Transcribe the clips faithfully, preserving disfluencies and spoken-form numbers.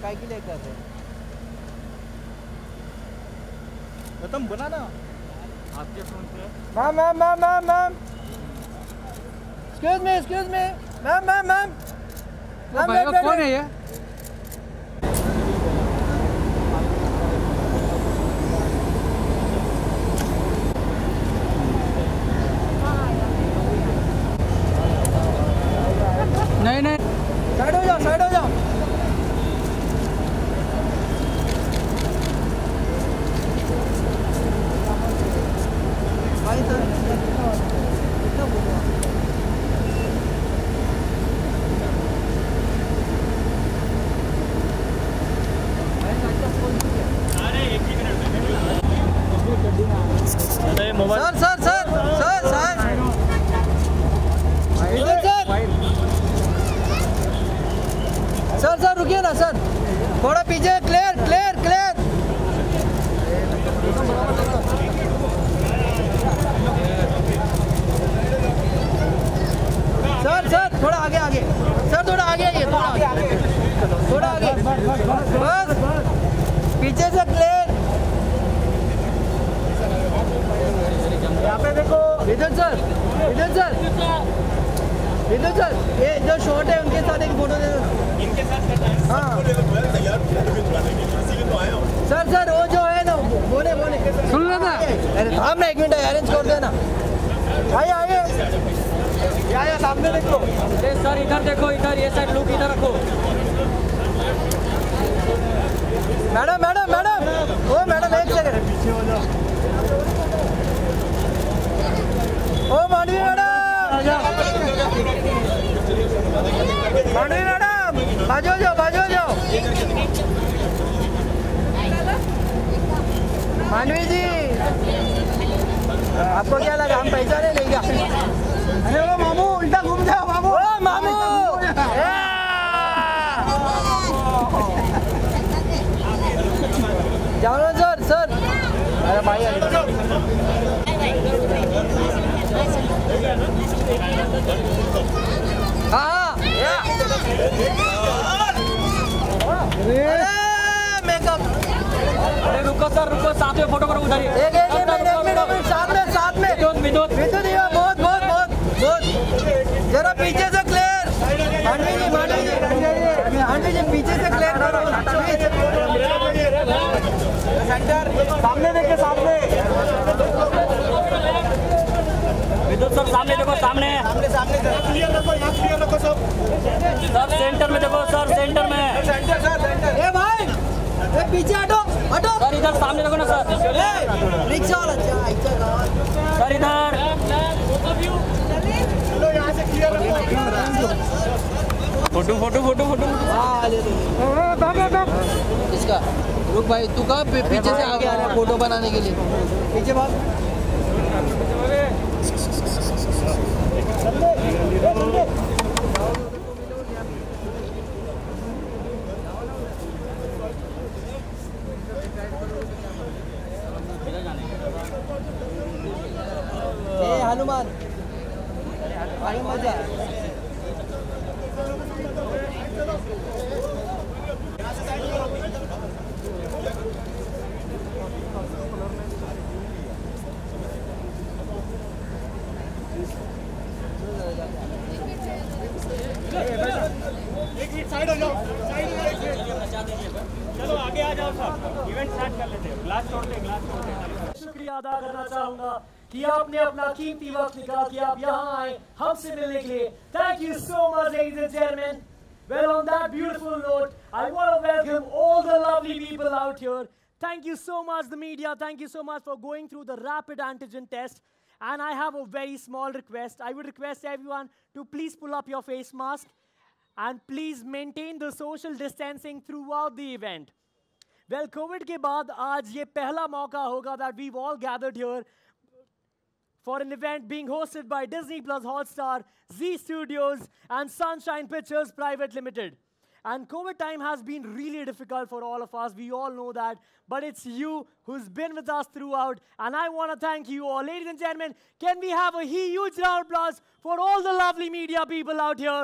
काय के लिए कर रहे हैं? खत्म बना ना आपके फोन पे ma'am ma'am ma'am ma'am ma'am excuse me excuse me ma'am ma'am ma'am भाई कौन है ये? नहीं नहीं साइड हो जाओ साइड हो जाओ भाई सर कितना बोलो अरे mobile sir sir sir sir sir इधर सर सर सर रुकिए ना सर थोड़ा पीछे clear clear clear sir sir थोड़ा आगे आगे सर थोड़ा आगे आइए थोड़ा आगे थोड़ा आगे बस पीछे से क्लियर यहाँ पे देखो इधर सर इधर सर इधर सर ये जो शॉट है उनके साथ एक फोटो दे दो इनके साथ हाँ सर सर वो जो है ना बोले बोले सुन लेना अरे थाम ना एक मिनट अरेंज कर देना आइए आइए आइए सामने देखो सर इधर देखो इधर ये साइड लुक इधर रखो मैडम मैडम मैडम ओ मैडम एक सेकंड पीछे हो जाओ ओ मानवी मैडम मानवी मैडम बाजू जाओ बाजू जाओ मानवी जी आपको क्या लगा हम पैसा नहीं लेंगे अरे वो मामू उल्टा घूम जाओ मामू ओ मामू जाओ ना सर सर अरे भाई हाँ मेकअप अरे रुको सर रुको साथ में फोटो करो उधर एक एक मिनट साथ में साथ में विनोद विद्युत बहुत बहुत बहुत बहुत जरा पीछे से क्लियर मांडवी जी मांडवी जी मांडवी जी पीछे से क्लियर करो सेंटर सामने देखे सामने विद्युत सर सामने देखो सामने सामने सामने क्लियर रखो यहाँ क्लियर रखो सब सर सेंटर में देखो सर सेंटर में सेंटर सर सेंटर ए भाई ए पीछे हटो हटो सर इधर सामने देखो ना सर ए रिक्शा वाला अच्छा सर इधर चलो यहाँ से क्लियर रखो फोटो फोटो फोटो फोटो हाँ ले लो इसका रुक भाई तू कहाँ पीछे से आगे आ रहा है फोटो बनाने के लिए पीछे बात ए हनुमान आगे मजा एक मिनट साइड हो जाओ साइड हो जाओ चलो आगे आ जाओ साहब इवेंट स्टार्ट कर लेते हैं ग्लास तोड़ दे ग्लास तोड़ दे शुक्रिया अदा करना चाहूंगा कि आपने अपना कीमती वक्त निकाल कि आप यहाँ आए हमसे मिलने के लिए thank you so much ladies and gentleman well on that beautiful note I want to welcome all the lovely people out here thank you so much the media thank you so much for going through the rapid antigen test and I have a very small request I would request everyone to please pull up your face mask and please maintain the social distancing throughout the event well COVID के बाद आज ये पहला मौका होगा that we've all gathered here for an event being hosted by Disney Plus Hotstar, Z Studios, and Sunshine Pictures Private Limited. And COVID time has been really difficult for all of us. We all know that. But it's you who's been with us throughout. And I want to thank you all. Ladies and gentlemen, can we have a huge round of applause for all the lovely media people out here?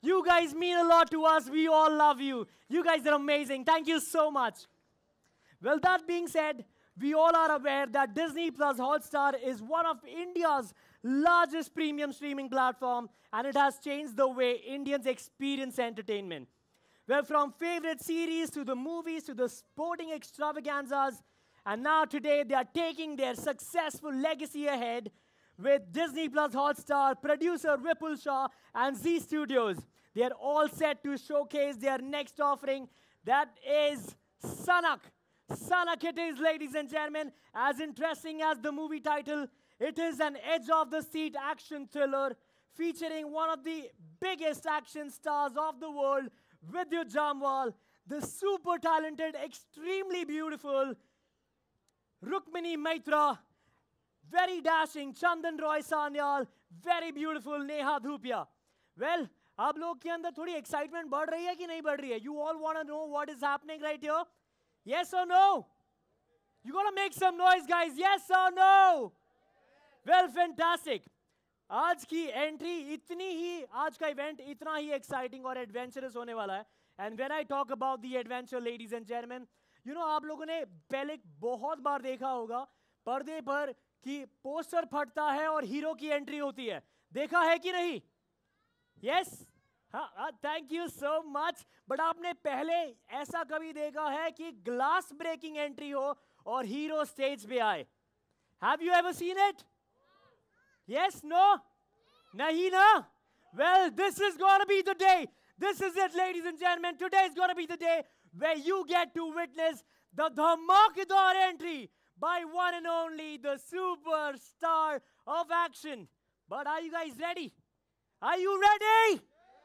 You guys mean a lot to us. We all love you. You guys are amazing. Thank you so much. Well, that being said, we all are aware that Disney Plus Hotstar is one of India's largest premium streaming platform, and it has changed the way Indians experience entertainment. Well, from favorite series to the movies to the sporting extravaganzas, and now today they are taking their successful legacy ahead with Disney Plus Hotstar, producer Vipul Shah and Zee Studios. They are all set to showcase their next offering, that is Sanak. Sanak it is, ladies and gentlemen. As interesting as the movie title, it is an edge-of-the-seat action thriller featuring one of the biggest action stars of the world, Vidyut Jamwal, the super talented, extremely beautiful Rukmini Maitra, very dashing Chandan Roy Sanyal, very beautiful Neha Dhupia. Well, आप लोग के अंदर थोड़ी excitement बढ़ रही है कि नहीं बढ़ रही है? You all want to know what is happening right here? Yes or no? You gotta make some noise, guys. Yes or no? Well, fantastic. आज की एंट्री इतनी ही, आज का इवेंट इतना ही एक्साइटिंग और एडवेंचरस होने वाला है. And when I talk about the adventure, ladies and gentleman, you know, आप लोगों ने पहले बहुत बार देखा होगा पर्दे पर कि पोस्टर फटता है और हीरो की एंट्री होती है. देखा है कि नहीं? यस, हाँ, thank you so much. But आपने पहले ऐसा कभी देखा है कि ग्लास ब्रेकिंग एंट्री हो और हीरो स्टेज पे आए? Have you ever seen it? Yes, no? Nahi na? Well, this is going to be the day. This is it, ladies and gentlemen. Today is going to be the day where you get to witness the dhamakadar entry by one and only the superstar of action. But are you guys ready? Are you ready?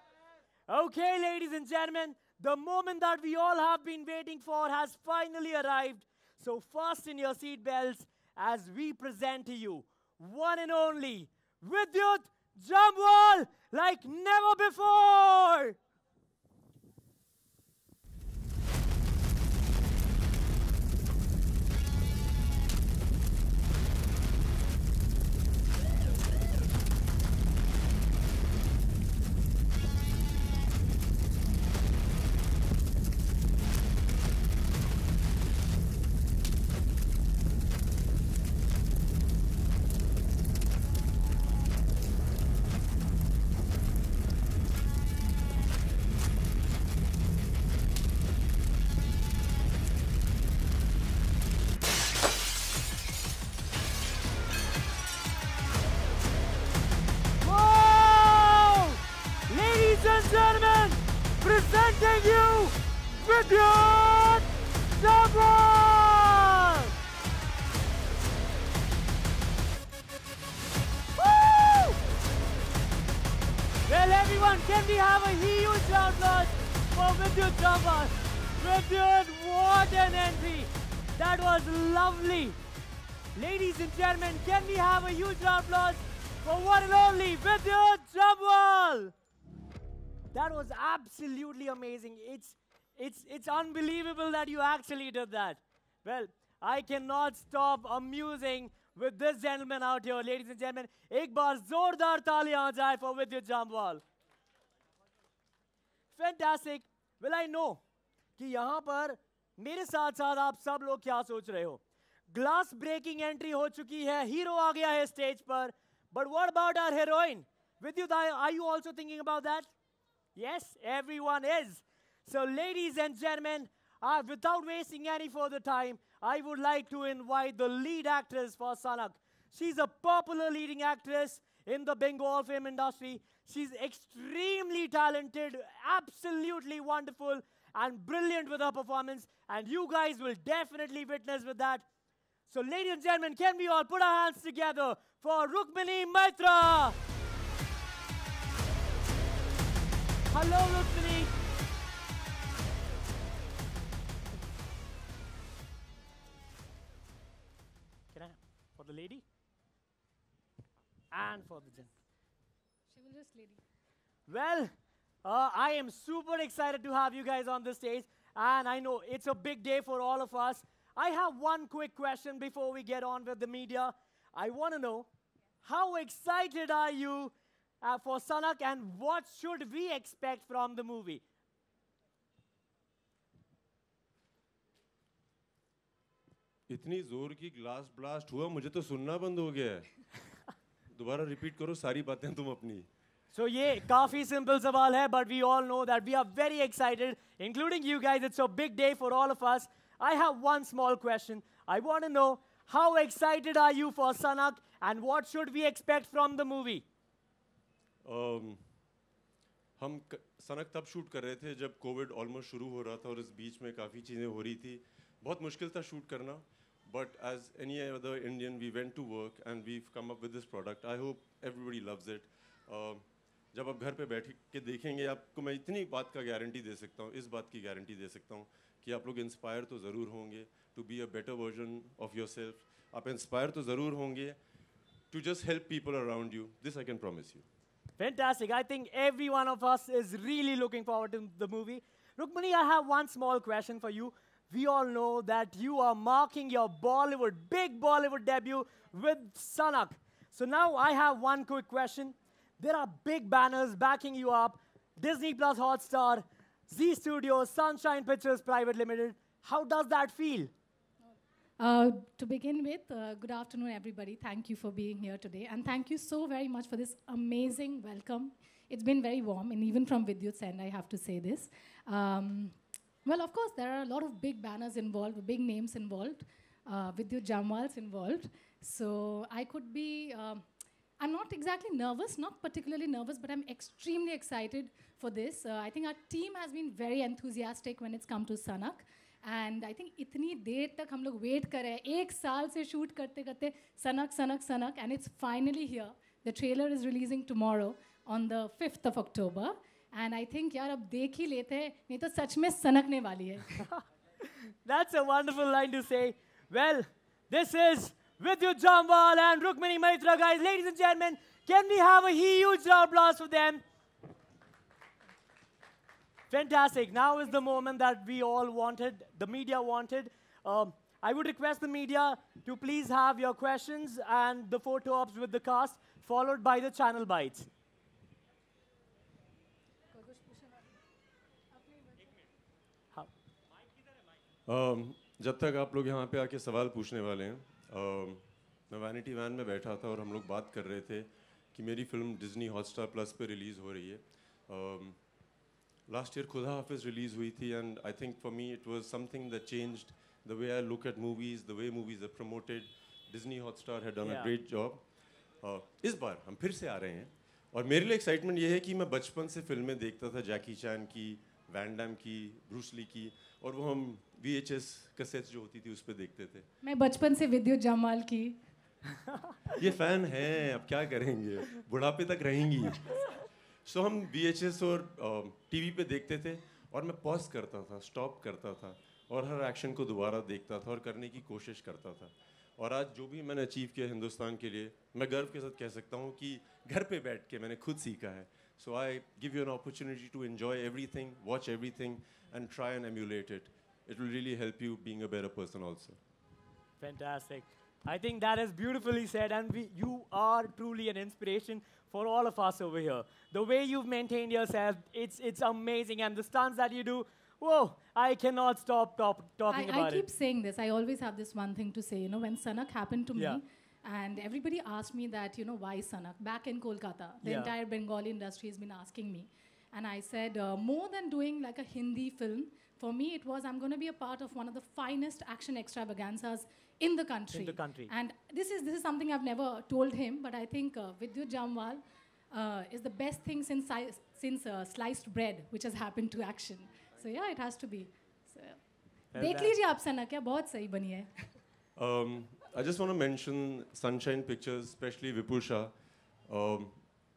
Okay, ladies and gentlemen, the moment that we all have been waiting for has finally arrived. So fasten your seatbelts as we present to you one and only Vidyut Jamwal like never before. Presenting you Vidyut Jamwal! Woo! Well, everyone, can we have a huge round of applause for Vidyut Jamwal? Vidyut, what an entry! That was lovely. Ladies and gentlemen, can we have a huge round of applause for one and only Vidyut Jamwal? That was absolutely amazing. It's, it's, it's unbelievable that you actually did that. Well, I cannot stop amusing with this gentleman out here, ladies and gentlemen. एक बार जोरदार तालियां जाए for Vidyut Jamwal. Fantastic. Well, I know कि यहाँ पर मेरे साथ साथ आप सब लोग क्या सोच रहे हो? Glass breaking entry हो चुकी है, हीरो आ गया है स्टेज पर. But what about our heroine? Vidyut, are you also thinking about that? Yes, everyone is. So, ladies and gentlemen, uh, without wasting any further time, I would like to invite the lead actress for Sanak. She's a popular leading actress in the Bengal film industry. She's extremely talented, absolutely wonderful, and brilliant with her performance. And you guys will definitely witness with that. So, ladies and gentlemen, can we all put our hands together for Rukmini Maitra? Hello, Rukmini. Can I, for the lady? And for the gent. She will just lady. Well, uh, I am super excited to have you guys on the stage. And I know it's a big day for all of us. I have one quick question before we get on with the media. I want to know, how excited are you uh, for Sanak, and what should we expect from the movie? इतनी जोर की glass blast हुआ मुझे तो सुनना बंद हो गया है दोबारा रिपीट करो सारी बातें तुम अपनी So ये काफी simple सवाल है, but we all know that we are very excited, including you guys. It's a big day for all of us. I have one small question. I want to know, how excited are you for Sanak, and what should we expect from the movie? um, हम क, सनक तब shoot कर रहे थे जब Covid almost शुरू हो रहा था और इस बीच में काफ़ी चीज़ें हो रही थी बहुत मुश्किल था शूट करना but as any other Indian we went to work and we come up with this product I hope everybody loves it जब आप घर पे बैठ के देखेंगे आपको मैं इतनी बात का गारंटी दे सकता हूँ इस बात की गारंटी दे सकता हूँ कि आप लोग इंस्पायर तो ज़रूर होंगे to be a better version of yourself आप इंस्पायर तो ज़रूर होंगे to just help people around you this I can promise you Fantastic. I think every one of us is really looking forward to the movie. Rukmini, I have one small question for you. We all know that you are marking your Bollywood, big Bollywood debut with Sanak. So now I have one quick question. There are big banners backing you up. Disney Plus Hotstar, Z Studios, Sunshine Pictures Private Limited. How does that feel? Uh, to begin with, uh, good afternoon, everybody. Thank you for being here today. And thank you so very much for this amazing welcome. It's been very warm, and even from Vidyut's end, I have to say this. Um, well, of course, there are a lot of big banners involved, big names involved. Uh, Vidyut Jamwal's involved. So I could be... Um, I'm not exactly nervous, not particularly nervous, but I'm extremely excited for this. Uh, I think our team has been very enthusiastic when it's come to Sanak. And I think इतनी देर तक हम लोग wait कर रहे हैं एक साल से शूट करते करते सनक सनक सनक and it's finally here. The trailer is releasing tomorrow on the fifth of October. And I think यार अब देख ही लेते हैं नहीं तो सच में सनकने वाली है. That's a wonderful line to say. Well, this is Vidyut Jamwal and Rukmini Maitra, guys. Ladies and gentlemen, can we have a huge applause for them? Fantastic. Now is the moment that we all wanted, the media wanted. Um, I would request the media to please have your questions and the photo ops with the cast, followed by the channel bites. How? um, जब तक आप लोग यहाँ पे आके सवाल पूछने वाले हैं um, मैं वैनिटी वैन में बैठा था और हम लोग बात कर रहे थे कि मेरी फिल्म डिज्नी हॉटस्टार प्लस पे रिलीज़ हो रही है um, Last year, Khuda Hafiz release हुई थी, and I think for me it was something that changed the way I look at movies, the way movies are promoted. Disney Hotstar had done yeah. a great job. Uh, इस बार हम फिर से आ रहे हैं, और मेरे लिए एक्साइटमेंट ये है कि मैं बचपन से फिल्में देखता था जैकी चैन की, वैन डैम की, ब्रूस ली की, और वो हम V H S कैसेट्स जो होती थी उस पर देखते थे. मैं बचपन से विद्युत जमाल की. ये फैन हैं, अब क्या करेंगे, बुढ़ापे तक रहेंगी. सो so, हम V H S और टीवी uh, पे देखते थे और मैं पॉज करता था, स्टॉप करता था और हर एक्शन को दोबारा देखता था और करने की कोशिश करता था. और आज जो भी मैंने अचीव किया हिंदुस्तान के लिए, मैं गर्व के साथ कह सकता हूँ कि घर पे बैठ के मैंने खुद सीखा है. So I give you an opportunity to enjoy everything, watch everything and try and emulate it. It will really help you being a better person also. Fantastic. I think that is beautifully said, and we, you are truly an inspiration for all of us over here. The way you've maintained yourself, it's, it's amazing, and the stunts that you do, whoa, I cannot stop top, talking I, about I keep it. saying this. I always have this one thing to say. You know, when Sanak happened to Yeah. me, and everybody asked me that, you know, why Sanak? Back in Kolkata, the Yeah. entire Bengali industry has been asking me. And I said, uh, more than doing like a Hindi film, for me it was, I'm going to be a part of one of the finest action extravaganzas in the country. In the country. And this is, this is something I've never told him, but I think uh, Vidyut Jamwal uh, is the best thing since, I, since uh, sliced bread, which has happened to action. So yeah, it has to be. So, देख लीजिए आप सनक क्या बहुत सही बनी है. Um, I just want to mention Sunshine Pictures, especially Vipul Shah. Um,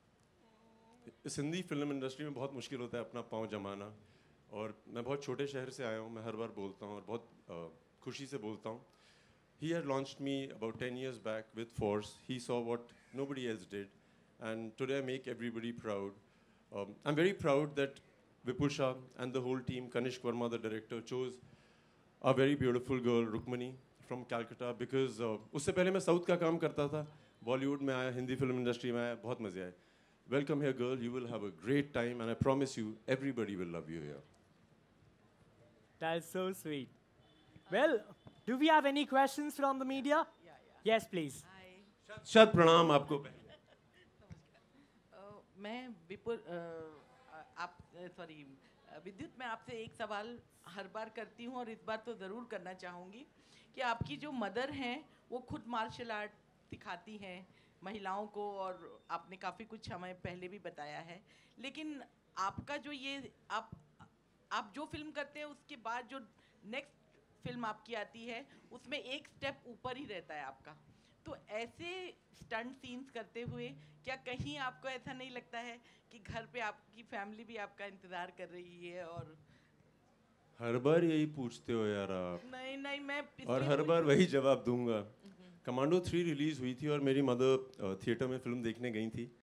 इस हिंदी फिल्म इंडस्ट्री में बहुत मुश्किल होता है अपना पाँव जमाना, और मैं बहुत छोटे शहर से आया हूँ, मैं हर बार बोलता हूँ और बहुत uh, खुशी से बोलता हूँ. He had launched me about ten years back with Force. He saw what nobody else did, and today I make everybody proud. Um, I'm very proud that Vipul Shah and the whole team, Kanishk Verma, the director, chose a very beautiful girl, Rukmini, from Calcutta, because uh, उससे पहले मैं south का काम करता था, बॉलीवुड में आया, Hindi film industry में आया, बहुत मज़े आए. welcome here, girl. You will have a great time, and I promise you, everybody will love you here. That's so sweet. Well, do we have any questions from the media? Yeah, yeah. Yes, please. Hi. शत प्रणाम आपको पहले. अ, मैं विपुल अ, आप sorry विद्युत, मैं आपसे एक सवाल हर बार करती हूँ और इस बार तो ज़रूर करना चाहूँगी कि आपकी जो मदर हैं वो खुद मार्शल आर्ट सिखाती हैं महिलाओं को, और आपने काफ़ी कुछ हमें पहले भी बताया है, लेकिन आपका जो ये आप आप जो फिल्म करते हैं उसके बाद जो नेक्स्ट फिल्म आपकी आती है उसमें एक स्टेप ऊपर ही रहता है आपका, तो ऐसे स्टंट सीन्स करते हुए क्या कहीं आपको ऐसा नहीं लगता है कि घर पे आपकी फैमिली भी आपका इंतज़ार कर रही है? और हर बार यही पूछते हो यार आप. नहीं नहीं मैं और हर बार वही जवाब दूंगा. कमांडो थ्री रिलीज हुई थी और मेरी मदर थिएटर में फिल्म देखने गई थी.